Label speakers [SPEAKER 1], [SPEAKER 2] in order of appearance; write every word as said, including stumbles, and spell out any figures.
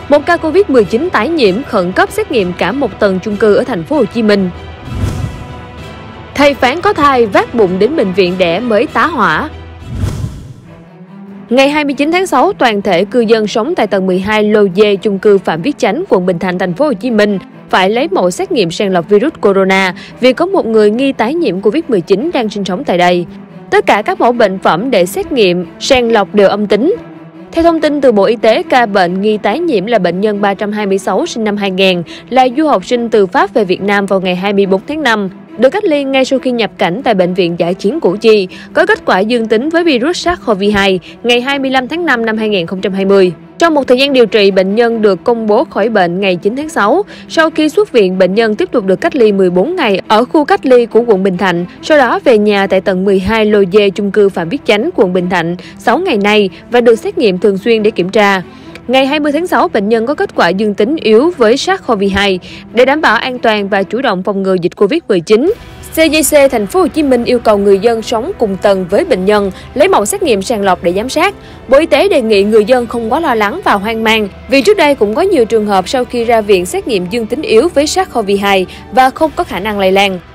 [SPEAKER 1] Một ca Covid mười chín tái nhiễm khẩn cấp xét nghiệm cả một tầng chung cư ở thành phố Hồ Chí Minh. Thầy phán có thai vác bụng đến bệnh viện đẻ mới tá hỏa. Ngày hai mươi chín tháng sáu, toàn thể cư dân sống tại tầng mười hai lô D chung cư Phạm Viết Chánh, quận Bình Thạnh, thành phố Hồ Chí Minh phải lấy mẫu xét nghiệm sàng lọc virus corona vì có một người nghi tái nhiễm Covid mười chín đang sinh sống tại đây. Tất cả các mẫu bệnh phẩm để xét nghiệm sàng lọc đều âm tính. Theo thông tin từ Bộ Y tế, ca bệnh nghi tái nhiễm là bệnh nhân ba trăm hai mươi sáu sinh năm hai nghìn, là du học sinh từ Pháp về Việt Nam vào ngày hai mươi tư tháng năm. Được cách ly ngay sau khi nhập cảnh tại Bệnh viện Dã chiến Củ Chi, có kết quả dương tính với virus SARS-xê o vê hai ngày hai mươi lăm tháng năm năm hai nghìn không trăm hai mươi. Trong một thời gian điều trị, bệnh nhân được công bố khỏi bệnh ngày chín tháng sáu. Sau khi xuất viện, bệnh nhân tiếp tục được cách ly mười bốn ngày ở khu cách ly của quận Bình Thạnh, sau đó về nhà tại tầng mười hai lô D chung cư Phạm Viết Chánh, quận Bình Thạnh sáu ngày nay và được xét nghiệm thường xuyên để kiểm tra. Ngày hai mươi tháng sáu, bệnh nhân có kết quả dương tính yếu với SARS-xê o vê hai. Để đảm bảo an toàn và chủ động phòng ngừa dịch Covid mười chín, xê đê xê thành phố Hồ Chí Minh yêu cầu người dân sống cùng tầng với bệnh nhân lấy mẫu xét nghiệm sàng lọc để giám sát. Bộ Y tế đề nghị người dân không quá lo lắng và hoang mang, vì trước đây cũng có nhiều trường hợp sau khi ra viện xét nghiệm dương tính yếu với SARS-xê o vê hai và không có khả năng lây lan.